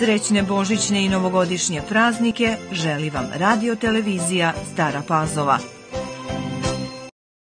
Srećne božićne i novogodišnje praznike želi vam Radio televizija Stara Pazova.